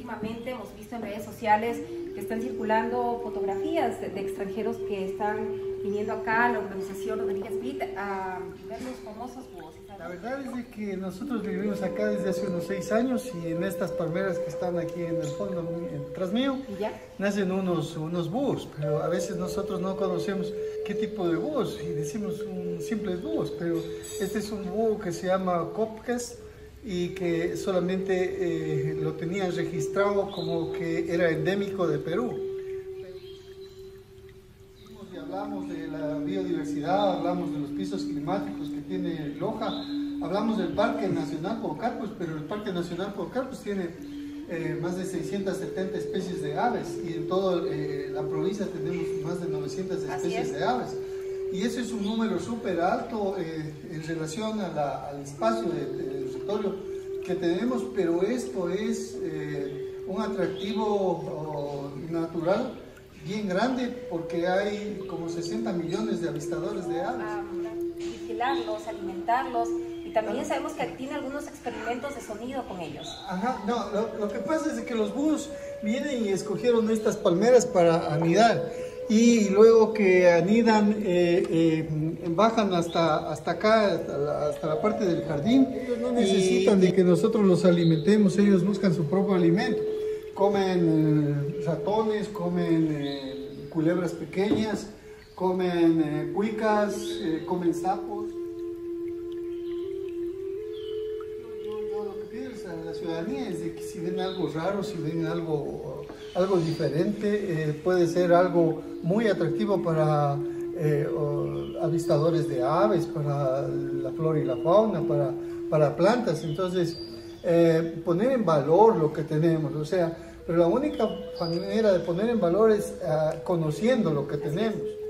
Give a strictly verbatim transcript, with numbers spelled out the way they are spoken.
últimamente hemos visto en redes sociales que están circulando fotografías de, de extranjeros que están viniendo acá a la urbanización Rodríguez Beat a ver los famosos búhos. La verdad es de que nosotros vivimos acá desde hace unos seis años y en estas palmeras que están aquí en el fondo, tras mío, ¿Ya? nacen unos, unos búhos, pero a veces nosotros no conocemos qué tipo de búhos y decimos un, simples búhos, pero este es un búho que se llama Copcas y que solamente eh, lo tenían registrado como que era endémico de Perú. Y hablamos de la biodiversidad, hablamos de los pisos climáticos que tiene Loja, hablamos del Parque Nacional Podocarpus, pero el Parque Nacional Podocarpus tiene eh, más de seiscientas setenta especies de aves y en toda eh, la provincia tenemos más de novecientas especies de aves. Y eso es un número súper alto eh, en relación a la, al espacio de, de, del territorio que tenemos, pero esto es eh, un atractivo oh, natural bien grande porque hay como sesenta millones de avistadores de aves. A vigilarlos, alimentarlos y también sabemos que tiene algunos experimentos de sonido con ellos. Ajá, no, lo, lo que pasa es que los búhos vienen y escogieron estas palmeras para anidar y luego que anidan eh, eh, bajan hasta, hasta acá, hasta la, hasta la parte del jardín. Ellos no necesitan y, de que nosotros los alimentemos, ellos buscan su propio alimento. Comen eh, ratones, comen eh, culebras pequeñas, comen eh, cuicas, eh, comen sapos. Yo, yo lo que pido a la ciudadanía es de que si ven algo raro, si ven algo, algo diferente, eh, puede ser algo muy atractivo para eh, avistadores de aves, para la flora y la fauna, para, para plantas. Entonces, Eh, poner en valor lo que tenemos, o sea, pero la única manera de poner en valor es uh, conociendo lo que tenemos.